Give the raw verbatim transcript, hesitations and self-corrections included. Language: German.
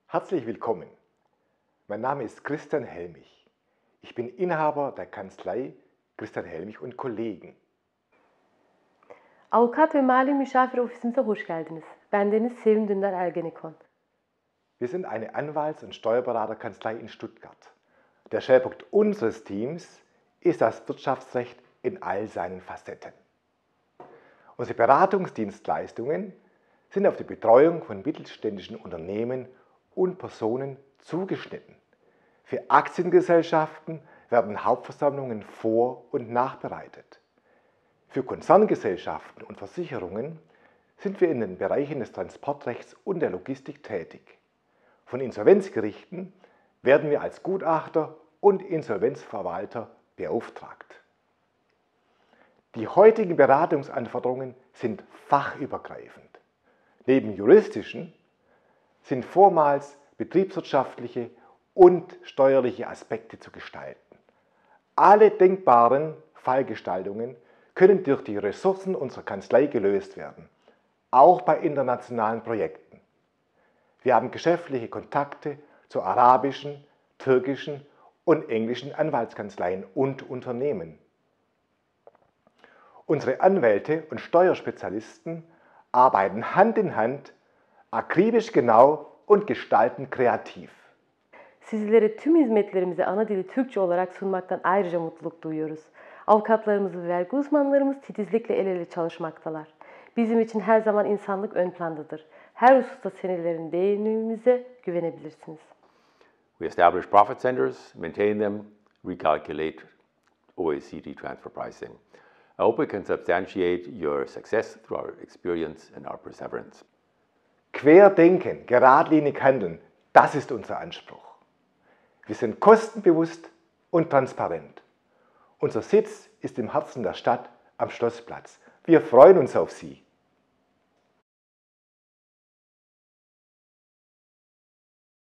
Herzlich willkommen. Mein Name ist Christian Helmich. Ich bin Inhaber der Kanzlei Christian Helmich und Kollegen. Avukat ve mali müşavir ofisimize hoş geldiniz. Bendeniz Sevim Dündar Ergenekon. Wir sind eine Anwalts- und Steuerberaterkanzlei in Stuttgart. Der Schwerpunkt unseres Teams ist das Wirtschaftsrecht in all seinen Facetten. Unsere Beratungsdienstleistungen sind auf die Betreuung von mittelständischen Unternehmen und Personen zugeschnitten. Für Aktiengesellschaften werden Hauptversammlungen vor- und nachbereitet. Für Konzerngesellschaften und Versicherungen sind wir in den Bereichen des Transportrechts und der Logistik tätig. Von Insolvenzgerichten werden wir als Gutachter und Insolvenzverwalter beauftragt. Die heutigen Beratungsanforderungen sind fachübergreifend. Neben juristischen sind vormals betriebswirtschaftliche und steuerliche Aspekte zu gestalten. Alle denkbaren Fallgestaltungen können durch die Ressourcen unserer Kanzlei gelöst werden, auch bei internationalen Projekten. Wir haben geschäftliche Kontakte zu arabischen, türkischen und englischen Anwaltskanzleien und Unternehmen. Unsere Anwälte und Steuerspezialisten arbeiten Hand in Hand, akribisch genau und gestalten kreativ. Sizlere tüm hizmetlerimizi ana dili Türkçe olarak sunmaktan ayrıca mutluluk duyuyoruz. Avukatlarımız ve vergi uzmanlarımız titizlikle el ele çalışmaktalar. Bizim için her zaman insanlık ön plandadır. Her hususta senelerin deneyimimize güvenebilirsiniz. We establish profit centers, maintain them, recalculate O E C D transfer pricing. I hope we can substantiate your success through our experience and our perseverance. Querdenken, geradlinig handeln, das ist unser Anspruch. Wir sind kostenbewusst und transparent. Unser Sitz ist im Herzen der Stadt am Schlossplatz. Wir freuen uns auf Sie.